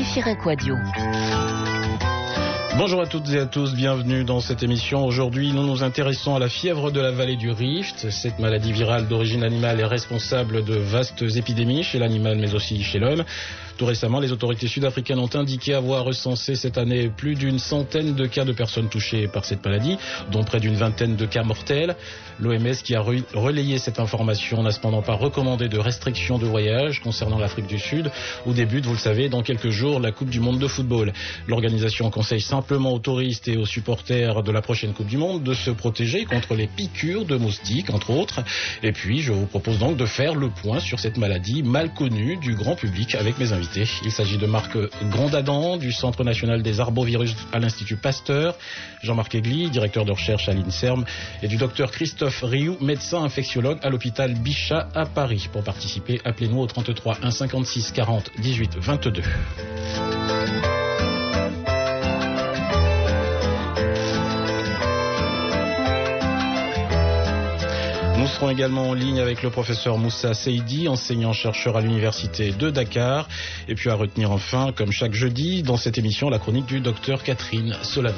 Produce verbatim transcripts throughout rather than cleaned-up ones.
Stéphane Quadio. Bonjour à toutes et à tous, bienvenue dans cette émission. Aujourd'hui, nous nous intéressons à la fièvre de la vallée du Rift. Cette maladie virale d'origine animale est responsable de vastes épidémies chez l'animal mais aussi chez l'homme. Tout récemment, les autorités sud-africaines ont indiqué avoir recensé cette année plus d'une centaine de cas de personnes touchées par cette maladie, dont près d'une vingtaine de cas mortels. L'O M S qui a relayé cette information n'a cependant pas recommandé de restrictions de voyage concernant l'Afrique du Sud, où débute, vous le savez, dans quelques jours, la Coupe du Monde de football. L'organisation conseille simplement aux touristes et aux supporters de la prochaine Coupe du Monde de se protéger contre les piqûres de moustiques, entre autres. Et puis, je vous propose donc de faire le point sur cette maladie mal connue du grand public avec mes invités. Il s'agit de Marc Grandadand du Centre national des arbovirus à l'Institut Pasteur, Jean-Marc Egli, directeur de recherche à l'INSERM, et du docteur Christophe Rioux, médecin infectiologue à l'hôpital Bichat à Paris. Pour participer, appelez-nous au trente-trois un cinquante-six quarante dix-huit vingt-deux. Nous serons également en ligne avec le professeur Moussa Seydi, enseignant-chercheur à l'université de Dakar. Et puis à retenir enfin, comme chaque jeudi, dans cette émission, la chronique du docteur Catherine Solano.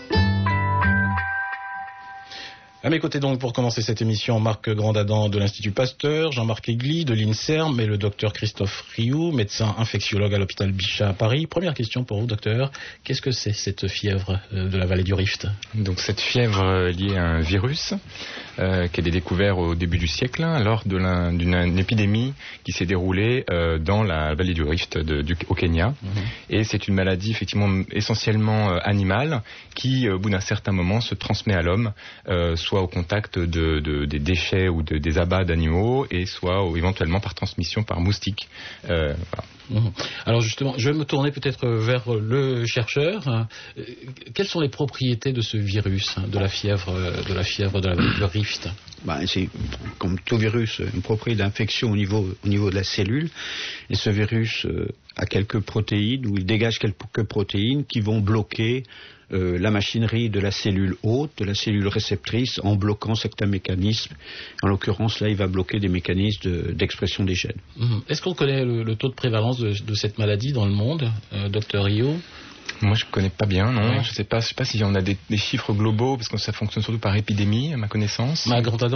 À mes côtés donc pour commencer cette émission, Marc Grandadand de l'Institut Pasteur, Jean-Marc Egli de l'INSERM et le docteur Christophe Rioux, médecin infectiologue à l'hôpital Bichat à Paris. Première question pour vous, docteur. Qu'est-ce que c'est cette fièvre de la vallée du Rift ? Donc cette fièvre liée à un virus euh, qui a été découvert au début du siècle hein, lors de la, d'une épidémie qui s'est déroulée euh, dans la vallée du Rift de, du, au Kenya. Mmh. Et c'est une maladie effectivement essentiellement euh, animale qui, au bout d'un certain moment, se transmet à l'homme, euh, soit au contact de, de, des déchets ou de, des abats d'animaux, et soit ou éventuellement par transmission par moustique. Euh, voilà. Mmh. Alors justement, je vais me tourner peut-être vers le chercheur. Quelles sont les propriétés de ce virus, de la fièvre de la fièvre de la vallée du Rift ? Ben, c'est, comme tout virus, une propriété d'infection au niveau, au niveau de la cellule. Et ce virus euh, a quelques protéines, ou il dégage quelques protéines qui vont bloquer euh, la machinerie de la cellule hôte, de la cellule réceptrice, en bloquant certains mécanismes. En l'occurrence, là, il va bloquer des mécanismes de, d'expression des gènes. Mmh. Est-ce qu'on connaît le, le taux de prévalence de, de cette maladie dans le monde, euh, docteur Rioux ? Moi, je ne connais pas bien, non. Ouais. Je ne sais pas, je sais pas si on a des, des chiffres globaux, parce que ça fonctionne surtout par épidémie, à ma connaissance. Marc Grandadand ?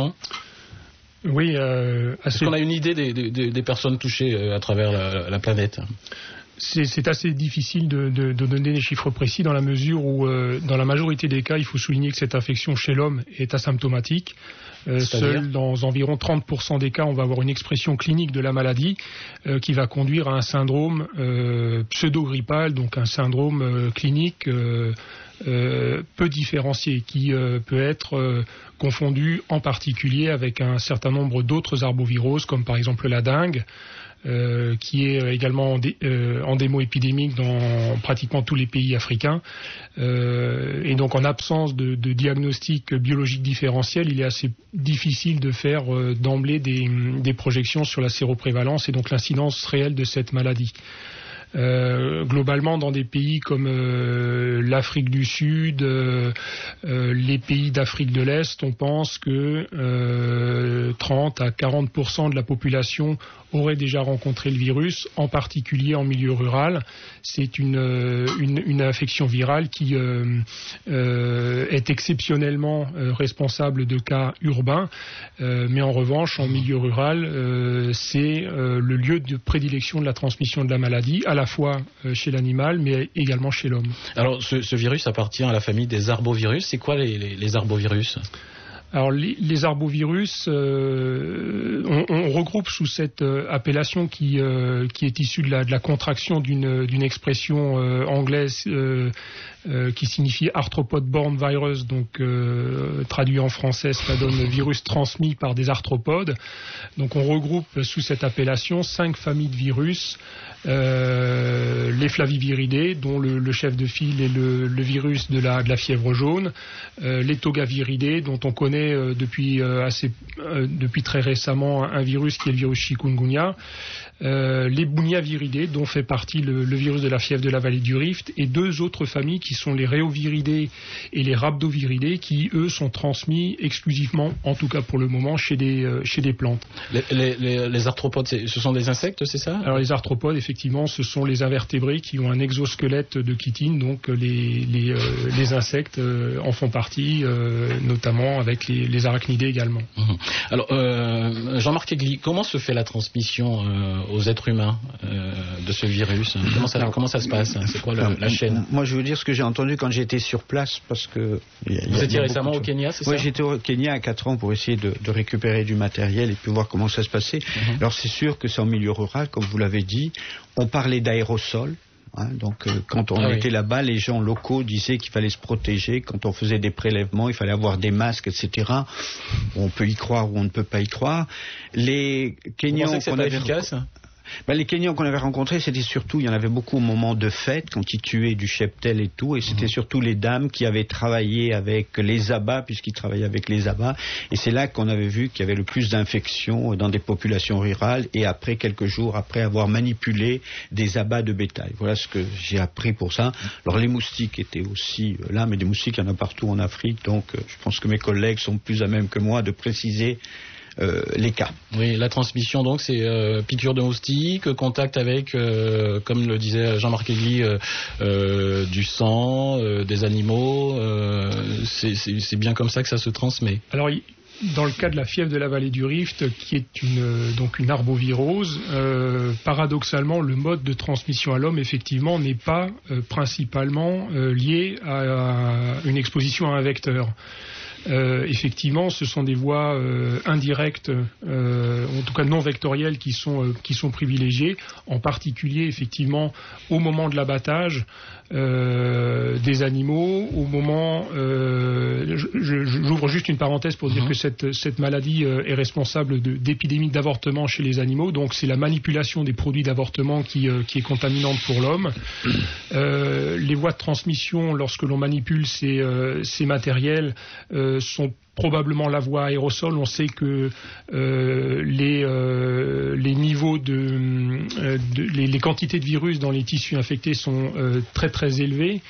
Oui. Euh, assez... Est-ce qu'on a une idée des, des, des personnes touchées euh, à travers la, la planète ? C'est, c'est assez difficile de, de, de donner des chiffres précis dans la mesure où, euh, dans la majorité des cas, il faut souligner que cette infection chez l'homme est asymptomatique. Euh, seul dans environ trente pour cent des cas, on va avoir une expression clinique de la maladie euh, qui va conduire à un syndrome euh, pseudo-grippal, donc un syndrome euh, clinique euh, euh, peu différencié qui euh, peut être euh, confondu en particulier avec un certain nombre d'autres arboviroses comme par exemple la dengue. Euh, qui est également endé, euh, endémo-épidémique dans pratiquement tous les pays africains. Euh, et donc en absence de, de diagnostic biologique différentiel, il est assez difficile de faire euh, d'emblée des, des projections sur la séroprévalence et donc l'incidence réelle de cette maladie. Euh, globalement, dans des pays comme euh, l'Afrique du Sud, euh, euh, les pays d'Afrique de l'Est, on pense que euh, trente à quarante pour cent de la population aurait déjà rencontré le virus, en particulier en milieu rural. C'est une, une, une infection virale qui euh, euh, est exceptionnellement euh, responsable de cas urbains, euh, mais en revanche, en milieu rural, euh, c'est euh, le lieu de prédilection de la transmission de la maladie, à la fois euh, chez l'animal, mais également chez l'homme. Alors, ce, ce virus appartient à la famille des arbovirus. C'est quoi les, les, les arbovirus ? Alors les, les arbovirus, euh, on, on regroupe sous cette euh, appellation qui, euh, qui est issue de la, de la contraction d'une, d'une expression euh, anglaise euh, euh, qui signifie arthropode-borne virus, donc euh, traduit en français, ça donne virus transmis par des arthropodes. Donc on regroupe sous cette appellation cinq familles de virus. Euh, les flaviviridés, dont le, le chef de file est le, le virus de la, de la fièvre jaune, euh, les togaviridés, dont on connaît euh, depuis, euh, assez, euh, depuis très récemment un, un virus qui est le virus chikungunya, euh, les buniaviridés, dont fait partie le, le virus de la fièvre de la vallée du Rift, et deux autres familles qui sont les rhéoviridés et les rhabdoviridés, qui eux sont transmis exclusivement, en tout cas pour le moment, chez des, euh, chez des plantes. Les, les, les, les arthropodes, ce sont des insectes, c'est ça ? Alors les arthropodes, effectivement, effectivement, ce sont les invertébrés qui ont un exosquelette de chitine, donc les, les, euh, les insectes euh, en font partie, euh, notamment avec les, les arachnidés également. Mmh. Alors, euh, Jean-Marc Aigli, comment se fait la transmission euh, aux êtres humains euh, de ce virus? Comment ça, alors, comment ça se passe? C'est quoi le, alors, la chaîne? Moi, je veux dire ce que j'ai entendu quand j'étais sur place, parce que... Y a, Vous y a, étiez y a récemment au Kenya, c'est ça? Oui, j'étais au Kenya à quatre ans pour essayer de, de récupérer du matériel et puis voir comment ça se passait. Mmh. Alors, c'est sûr que c'est en milieu rural, comme vous l'avez dit. On parlait d'aérosols. Hein, donc euh, quand on ah était oui. là-bas, les gens locaux disaient qu'il fallait se protéger. Quand on faisait des prélèvements, il fallait avoir des masques, et cetera. On peut y croire ou on ne peut pas y croire. Les Kenyans qu'on avait efficace Ben, les Kenyans qu'on avait rencontrés, c'était surtout, il y en avait beaucoup au moment de fête, quand ils tuaient du cheptel et tout, et c'était mmh. surtout les dames qui avaient travaillé avec les abats, puisqu'ils travaillaient avec les abats, et c'est là qu'on avait vu qu'il y avait le plus d'infections dans des populations rurales, et après, quelques jours après avoir manipulé des abats de bétail. Voilà ce que j'ai appris pour ça. Alors les moustiques étaient aussi là, mais des moustiques, il y en a partout en Afrique, donc je pense que mes collègues sont plus à même que moi de préciser Euh, les cas. Oui, la transmission donc c'est euh, piqûre de moustique, contact avec, euh, comme le disait Jean-Marc Aigli, euh, euh, du sang, euh, des animaux. Euh, c'est, c'est, c'est bien comme ça que ça se transmet. Alors, dans le cas de la fièvre de la vallée du Rift, qui est une, donc une arbovirose, euh, paradoxalement, le mode de transmission à l'homme, effectivement, n'est pas euh, principalement euh, lié à, à une exposition à un vecteur. Euh, effectivement, ce sont des voies euh, indirectes, euh, en tout cas non vectorielles, qui sont, euh, qui sont privilégiées, en particulier, effectivement, au moment de l'abattage euh, des animaux, au moment... Euh, je, je, j'ouvre juste une parenthèse pour dire mmh. que cette, cette maladie euh, est responsable de, d'épidémies d'avortement chez les animaux, donc c'est la manipulation des produits d'avortement qui, euh, qui est contaminante pour l'homme. Euh, les voies de transmission, lorsque l'on manipule ces, euh, ces matériels, euh, sont probablement la voie aérosol. On sait que euh, les, euh, les niveaux de, euh, de les, les quantités de virus dans les tissus infectés sont euh, très très élevées.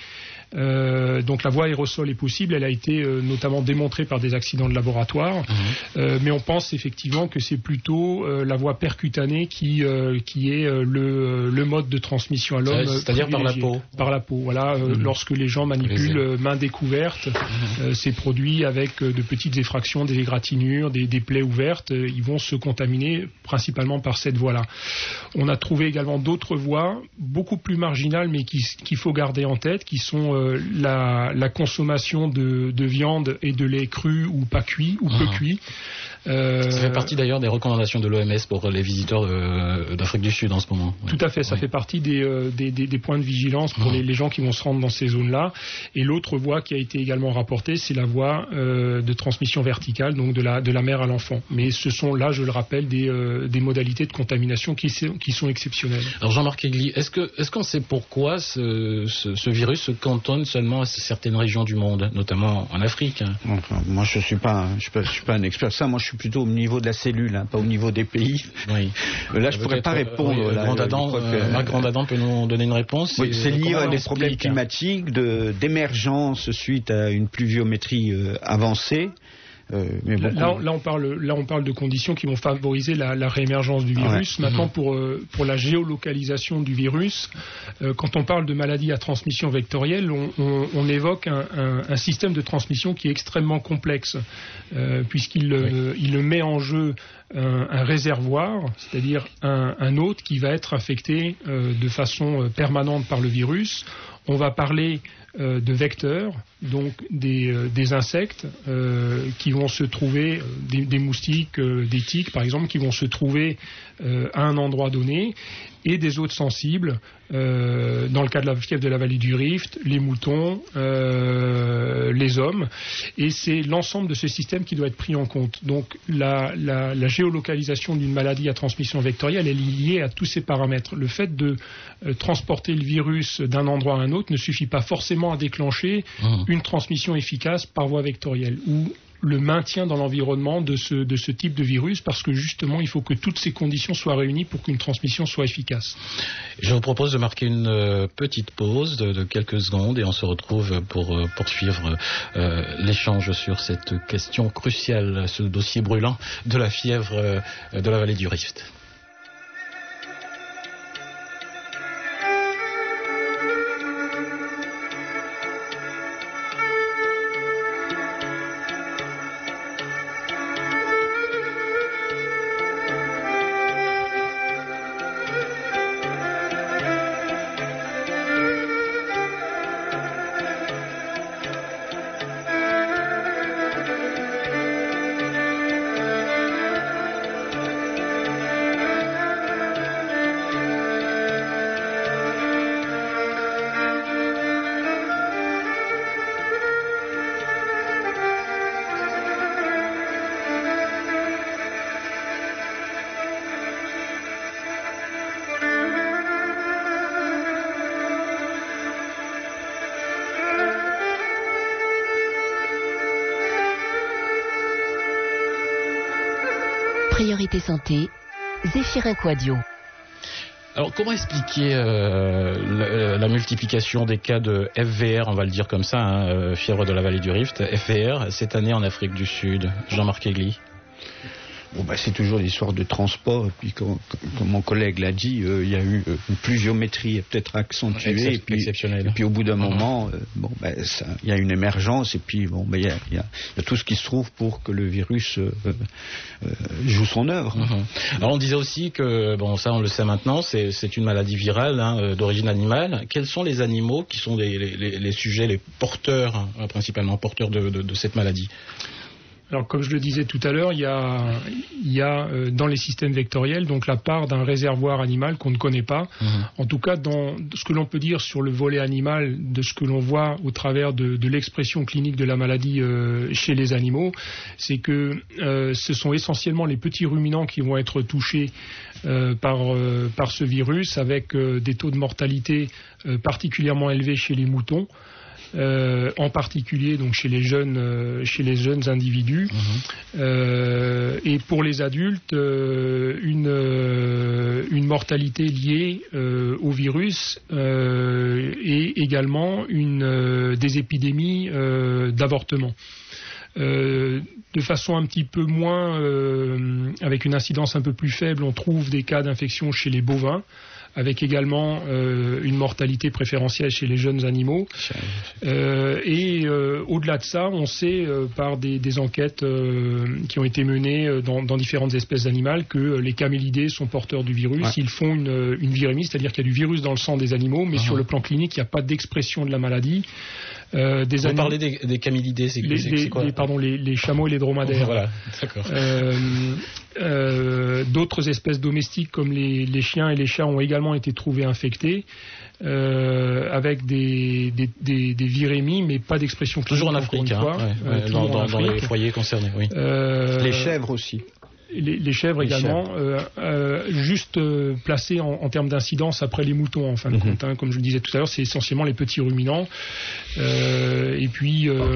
Euh, donc la voie aérosol est possible, elle a été euh, notamment démontrée par des accidents de laboratoire, mmh. euh, mais on pense effectivement que c'est plutôt euh, la voie percutanée qui, euh, qui est euh, le, le mode de transmission à l'homme. C'est-à-dire par la peau. Par la peau, voilà. Euh, mmh. Lorsque les gens manipulent euh, main découverte mmh. euh, ces produits avec euh, de petites effractions, des égratignures, des, des plaies ouvertes, euh, ils vont se contaminer principalement par cette voie-là. On a trouvé également d'autres voies, beaucoup plus marginales, mais qui, qu'il faut garder en tête, qui sont euh, La, la consommation de, de viande et de lait cru ou pas cuit ou peu mmh. cuit. Euh... Ça fait partie d'ailleurs des recommandations de l'O M S pour les visiteurs de, d'Afrique du Sud en ce moment. Tout à fait, ça oui. fait partie des, euh, des, des, des points de vigilance pour mmh. les, les gens qui vont se rendre dans ces zones-là. Et l'autre voie qui a été également rapportée, c'est la voie euh, de transmission verticale, donc de la, de la mère à l'enfant. Mais ce sont là, je le rappelle, des, euh, des modalités de contamination qui, qui sont exceptionnelles. Alors Jean-Marc Aigli, est-ce, que, est-ce qu'on sait pourquoi ce, ce, ce virus se cantonne seulement à certaines régions du monde, notamment en Afrique? Enfin, moi, je ne suis, suis, suis pas un expert. Ça, moi, je suis plutôt au niveau de la cellule, hein, pas au niveau des pays. Oui. Là, je ne pourrais pas répondre. Oui, là, Grand Adam, que... euh, Marc Grandadam peut nous donner une réponse. Oui, c'est lié à des problèmes climatiques, de, d'émergence suite à une pluviométrie euh, avancée. Euh, mais bon, là, là, on parle, là, on parle de conditions qui vont favoriser la, la réémergence du virus. Ouais. Maintenant, mmh. pour, euh, pour la géolocalisation du virus, euh, quand on parle de maladie à transmission vectorielle, on, on, on évoque un, un, un système de transmission qui est extrêmement complexe, euh, puisqu'il oui. euh, il met en jeu un, un réservoir, c'est-à-dire un, un hôte qui va être infecté euh, de façon permanente par le virus. On va parler euh, de vecteurs, donc des, euh, des insectes euh, qui vont se trouver, euh, des, des moustiques, euh, des tiques par exemple, qui vont se trouver euh, à un endroit donné, et des hôtes sensibles, euh, dans le cas de la fièvre de la vallée du Rift, les moutons, euh, les hommes, et c'est l'ensemble de ce système qui doit être pris en compte. Donc la, la, la géolocalisation d'une maladie à transmission vectorielle est liée à tous ces paramètres. Le fait de euh, transporter le virus d'un endroit à un autre ne suffit pas forcément à déclencher mmh. une transmission efficace par voie vectorielle, ou le maintien dans l'environnement de ce, de ce type de virus, parce que justement il faut que toutes ces conditions soient réunies pour qu'une transmission soit efficace. Je vous propose de marquer une euh, petite pause de, de quelques secondes et on se retrouve pour euh, poursuivre euh, l'échange sur cette question cruciale, ce dossier brûlant de la fièvre euh, de la vallée du Rift. Priorité Santé, Zéphirin Quadio. Alors, comment expliquer euh, la, la multiplication des cas de F V R, on va le dire comme ça, hein, euh, fièvre de la vallée du Rift, F V R, cette année en Afrique du Sud? Jean-Marc Aigli. Bon, bah, c'est toujours l'histoire de transport. Et puis, comme, comme mon collègue l'a dit, euh, il y a eu euh, une pluviométrie peut-être accentuée. Excep- et, puis, exceptionnelle. et puis, au bout d'un Mm-hmm. moment, euh, bon, bah, ça, il y a une émergence. Et puis, bon, bah, il y a, il y a, il y a tout ce qui se trouve pour que le virus euh, euh, joue son œuvre. Mm-hmm. Alors, on disait aussi que, bon, ça, on le sait maintenant, c'est, c'est une maladie virale hein, d'origine animale. Quels sont les animaux qui sont les, les, les sujets, les porteurs, hein, principalement porteurs de, de, de cette maladie? Alors, comme je le disais tout à l'heure, il y a, il y a euh, dans les systèmes vectoriels donc la part d'un réservoir animal qu'on ne connaît pas. Mmh. En tout cas, dans ce que l'on peut dire sur le volet animal, de ce que l'on voit au travers de, de l'expression clinique de la maladie euh, chez les animaux, c'est que euh, ce sont essentiellement les petits ruminants qui vont être touchés euh, par, euh, par ce virus, avec euh, des taux de mortalité euh, particulièrement élevés chez les moutons. Euh, en particulier donc chez les jeunes euh, chez les jeunes individus. Mmh. Euh, et pour les adultes euh, une euh, une mortalité liée euh, au virus euh, et également une euh, des épidémies euh, d'avortement. Euh, de façon un petit peu moins euh, avec une incidence un peu plus faible, on trouve des cas d'infection chez les bovins, avec également euh, une mortalité préférentielle chez les jeunes animaux. Euh, et euh, au-delà de ça, on sait euh, par des, des enquêtes euh, qui ont été menées dans, dans différentes espèces animales que les camélidés sont porteurs du virus. Ouais. Ils font une, une virémie, c'est-à-dire qu'il y a du virus dans le sang des animaux, mais uh-huh. sur le plan clinique, il n'y a pas d'expression de la maladie. Euh, des Vous anim... parlez des, des camélidés, c'est, les, c'est, les, c'est quoi les, Pardon, les, les chameaux et les dromadaires. Voilà, d'accord. Euh, euh, d'autres espèces domestiques comme les, les chiens et les chats ont également été trouvés infectés euh, avec des, des, des, des virémies, mais pas d'expression clinique. Toujours en Afrique, hein, fois, ouais, euh, ouais, dans, dans, dans les foyers concernés, oui. Euh, les chèvres aussi. Les, les chèvres les également, chèvres. Euh, euh, juste euh, placées en, en termes d'incidence après les moutons, en fin de mm-hmm. compte. Hein, comme je le disais tout à l'heure, c'est essentiellement les petits ruminants. Euh, et puis, euh,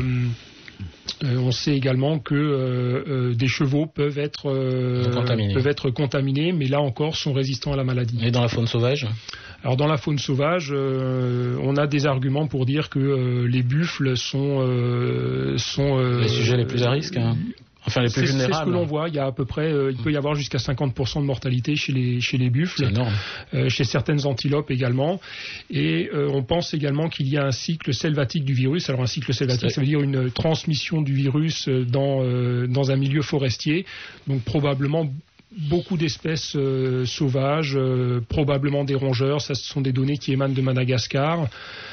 euh, on sait également que euh, euh, des chevaux peuvent être, euh, peuvent être contaminés, mais là encore sont résistants à la maladie. Et dans la faune sauvage ? Alors dans la faune sauvage, euh, on a des arguments pour dire que euh, les buffles sont... Euh, sont euh, les sujets les plus à risque, hein. Enfin, les plus c'est, vulnérables. C'est ce que l'on voit. Il y a à peu près, euh, il peut y avoir jusqu'à cinquante pour cent de mortalité chez les chez les buffles, c'est énorme. Euh, chez certaines antilopes également. Et euh, on pense également qu'il y a un cycle selvatique du virus. Alors un cycle selvatique, c'est... ça veut dire une transmission du virus dans euh, dans un milieu forestier. Donc probablement beaucoup d'espèces euh, sauvages, euh, probablement des rongeurs. Ça, ce sont des données qui émanent de Madagascar.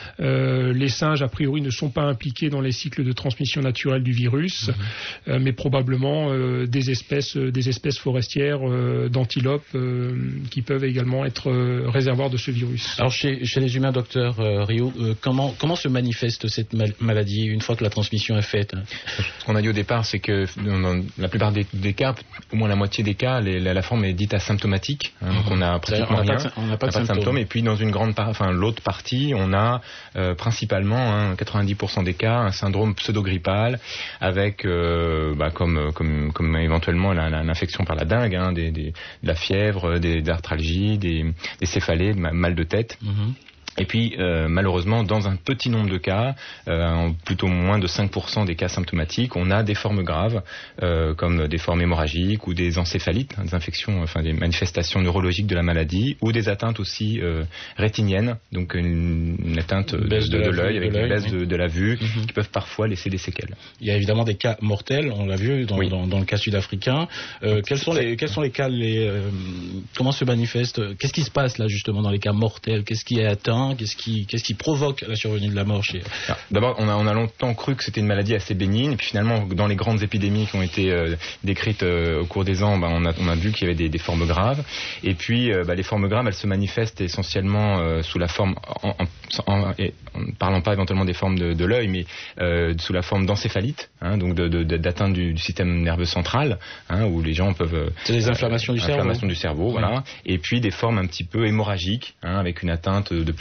Euh, les singes, a priori, ne sont pas impliqués dans les cycles de transmission naturelle du virus, mmh. euh, mais probablement euh, des espèces, euh, des espèces forestières euh, d'antilopes euh, qui peuvent également être euh, réservoirs de ce virus. Alors, chez, chez les humains, docteur euh, Rio, euh, comment, comment se manifeste cette mal- maladie une fois que la transmission est faite ? Ce qu'on a dit au départ, c'est que dans la plupart des, des cas, au moins la moitié des cas, les, la, la forme est dite asymptomatique. Hein, mmh. Donc, on a pratiquement on rien. Pas de, on n'a pas, pas de symptômes. symptômes. Et puis, dans une grande part, enfin, l'autre partie, on a Euh, principalement, hein, quatre-vingt-dix pour cent des cas, un syndrome pseudo-grippal avec, euh, bah, comme, comme, comme éventuellement la, la, l'infection par la dengue, hein, des, des, de la fièvre, des, des arthralgies, des, des céphalées, mal de tête. Mm-hmm. Et puis, euh, malheureusement, dans un petit nombre de cas, euh, en plutôt moins de cinq pour cent des cas symptomatiques, on a des formes graves, euh, comme des formes hémorragiques ou des encéphalites, hein, des infections, enfin des manifestations neurologiques de la maladie, ou des atteintes aussi euh, rétiniennes, donc une, une atteinte de, de, de, de l'œil, avec une baisse oui. de, de la vue, mm-hmm. qui peuvent parfois laisser des séquelles. Il y a évidemment des cas mortels, on l'a vu dans, oui. dans, dans le cas sud-africain. Euh, quels sont les, quels sont les cas, les, euh, comment se manifeste, qu'est-ce qui se passe là justement dans les cas mortels, qu'est-ce qui est atteint? Qu'est-ce qui, qu'est-ce qui provoque la survenue de la mort chez... Alors, d'abord, on a, on a longtemps cru que c'était une maladie assez bénigne, et puis finalement, dans les grandes épidémies qui ont été euh, décrites euh, au cours des ans, bah, on, a, on a vu qu'il y avait des, des formes graves. Et puis, euh, bah, les formes graves, elles se manifestent essentiellement euh, sous la forme, en, en, en, et, en ne parlant pas éventuellement des formes de, de l'œil, mais euh, sous la forme d'encéphalite, hein, donc de, de, de, d'atteinte du, du système nerveux central, hein, où les gens peuvent... Euh, C'est des inflammations du inflammations cerveau. du cerveau, voilà. Et puis des formes un petit peu hémorragiques, hein, avec une atteinte de plusieurs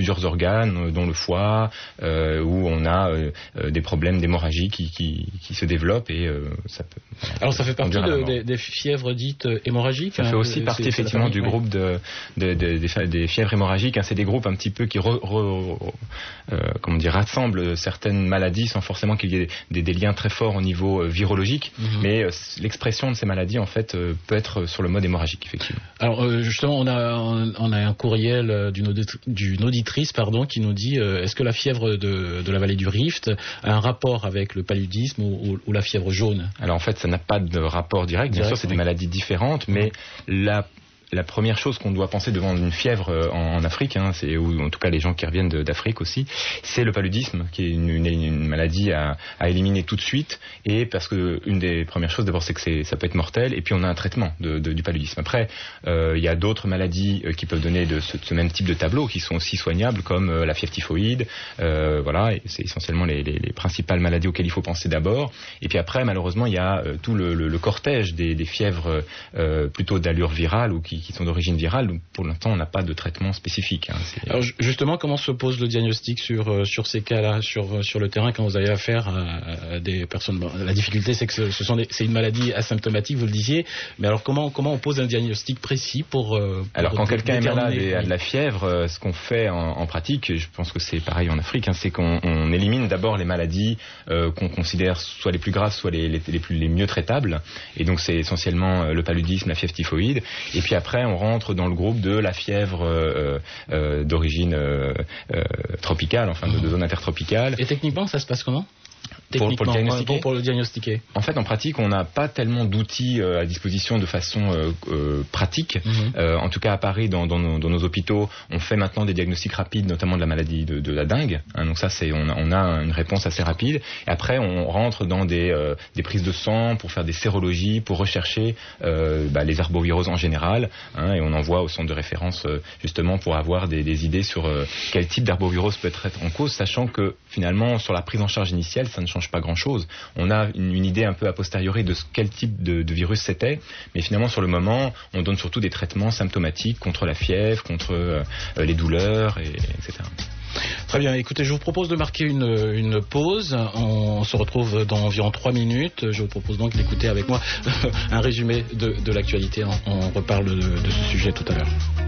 plusieurs organes, dont le foie, euh, où on a euh, des problèmes d'hémorragie qui, qui, qui se développent et euh, ça peut. Voilà, Alors ça fait partie de, des, des fièvres dites hémorragiques. Ça fait aussi partie effectivement du groupe de, de, de, de, des fièvres hémorragiques. Hein, c'est des groupes un petit peu qui re, re, euh, comment dire, rassemblent certaines maladies sans forcément qu'il y ait des, des liens très forts au niveau euh, virologique, mm-hmm. mais euh, l'expression de ces maladies en fait euh, peut être sur le mode hémorragique effectivement. Alors euh, justement on a on a un courriel d'une auditri- d'une auditrice pardon qui nous dit euh, est-ce que la fièvre de, de la vallée du Rift a un rapport avec le paludisme ou, ou, ou la fièvre jaune? Alors en fait ça n'a pas de rapport direct, bien direct, sûr c'est oui. des maladies différentes, mais la La première chose qu'on doit penser devant une fièvre en, en Afrique, hein, c'est, ou en tout cas les gens qui reviennent de, d'Afrique aussi, c'est le paludisme, qui est une, une, une maladie à, à éliminer tout de suite. Et parce que une des premières choses, d'abord, c'est que c'est, ça peut être mortel. Et puis on a un traitement de, de, du paludisme. Après, euh, il y a d'autres maladies euh, qui peuvent donner de ce, de ce même type de tableau, qui sont aussi soignables, comme euh, la fièvre typhoïde. Euh, voilà, et c'est essentiellement les, les, les principales maladies auxquelles il faut penser d'abord. Et puis après, malheureusement, il y a euh, tout le, le, le cortège des, des fièvres euh, plutôt d'allure virale ou qui qui sont d'origine virale, où pour l'instant on n'a pas de traitement spécifique. Hein. Alors justement, comment se pose le diagnostic sur, sur ces cas-là, sur, sur le terrain, quand vous avez affaire à, à des personnes? Bon, la difficulté, c'est que ce, ce sont des, c'est une maladie asymptomatique, vous le disiez, mais alors comment, comment on pose un diagnostic précis pour... pour alors quand quelqu'un est malade et a de la fièvre, ce qu'on fait en, en pratique, je pense que c'est pareil en Afrique, hein, c'est qu'on on élimine d'abord les maladies euh, qu'on considère soit les plus graves, soit les, les, les, plus, les mieux traitables, et donc c'est essentiellement le paludisme, la fièvre typhoïde, et puis après on rentre dans le groupe de la fièvre euh, euh, d'origine euh, euh, tropicale, enfin de, de zone intertropicale. Et techniquement, ça se passe comment ? Pour, pour, le diagnostiquer. Pour, pour le diagnostiquer. En fait, en pratique, on n'a pas tellement d'outils euh, à disposition de façon euh, euh, pratique. Mm-hmm. Euh, en tout cas, à Paris, dans, dans, nos, dans nos hôpitaux, on fait maintenant des diagnostics rapides, notamment de la maladie de, de la dengue. Hein, donc ça, c'est on a, on a une réponse assez rapide. Et après, on rentre dans des, euh, des prises de sang pour faire des sérologies, pour rechercher euh, bah, les arboviroses en général. Hein, et on envoie au centre de référence euh, justement pour avoir des, des idées sur euh, quel type d'arbovirose peut être en cause, sachant que finalement, sur la prise en charge initiale, ça ne change pas grand-chose. On a une, une idée un peu a posteriori de ce, quel type de, de virus c'était, mais finalement sur le moment, on donne surtout des traitements symptomatiques contre la fièvre, contre euh, les douleurs, et, etc. Très bien, écoutez, je vous propose de marquer une, une pause. On se retrouve dans environ trois minutes. Je vous propose donc d'écouter avec moi un résumé de, de l'actualité. On, on reparle de, de ce sujet tout à l'heure.